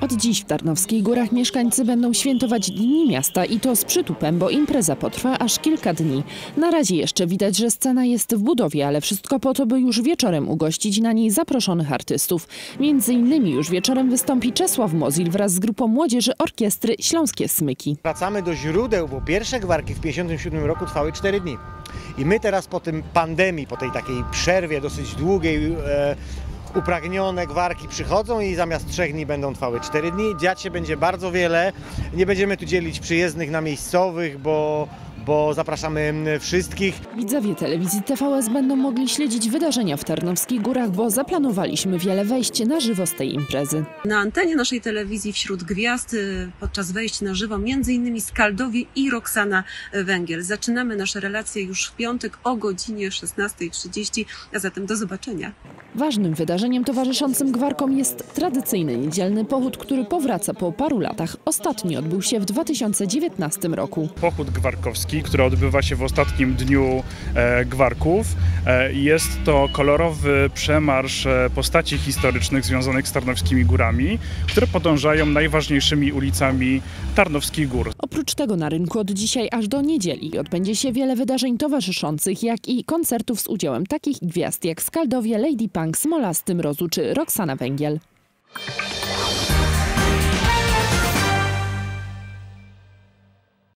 Od dziś w Tarnowskich Górach mieszkańcy będą świętować Dni Miasta i to z przytupem, bo impreza potrwa aż kilka dni. Na razie jeszcze widać, że scena jest w budowie, ale wszystko po to, by już wieczorem ugościć na niej zaproszonych artystów. Między innymi już wieczorem wystąpi Czesław Mozil wraz z grupą młodzieży orkiestry Śląskie Smyki. Wracamy do źródeł, bo pierwsze gwarki w 1957 roku trwały 4 dni. I my teraz po tym pandemii, po tej takiej przerwie dosyć długiej, upragnione gwarki przychodzą i zamiast 3 dni będą trwały 4 dni. Dziać się będzie bardzo wiele. Nie będziemy tu dzielić przyjezdnych na miejscowych, bo zapraszamy wszystkich. Widzowie telewizji TVS będą mogli śledzić wydarzenia w Tarnowskich Górach, bo zaplanowaliśmy wiele wejść na żywo z tej imprezy. Na antenie naszej telewizji wśród gwiazd podczas wejść na żywo m.in. Skaldowie i Roxana Węgiel. Zaczynamy nasze relacje już w piątek o godzinie 16:30, a zatem do zobaczenia. Ważnym wydarzeniem towarzyszącym gwarkom jest tradycyjny niedzielny pochód, który powraca po paru latach. Ostatni odbył się w 2019 roku. Pochód gwarkowski, który odbywa się w ostatnim dniu gwarków. Jest to kolorowy przemarsz postaci historycznych związanych z Tarnowskimi Górami, które podążają najważniejszymi ulicami Tarnowskich Gór. Oprócz tego na rynku od dzisiaj aż do niedzieli odbędzie się wiele wydarzeń towarzyszących, jak i koncertów z udziałem takich gwiazd jak Skaldowie, Lady Punk, Smolasty Mrozu czy Roxana Węgiel.